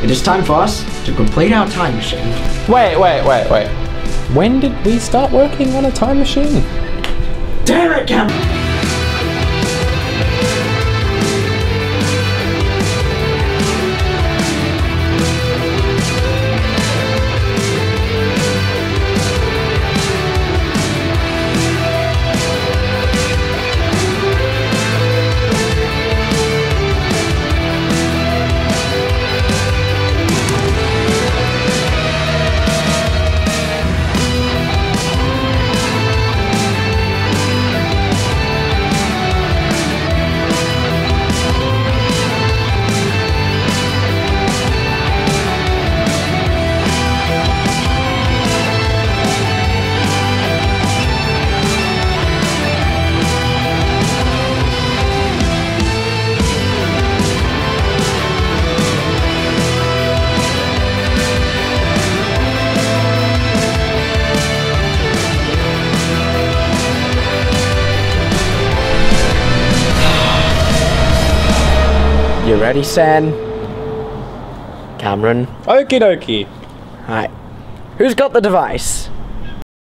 It is time for us to complete our time machine. Wait. When did we start working on a time machine? Damn it, Cam! You ready, San? Cameron? Okie dokie. Alright. Who's got the device?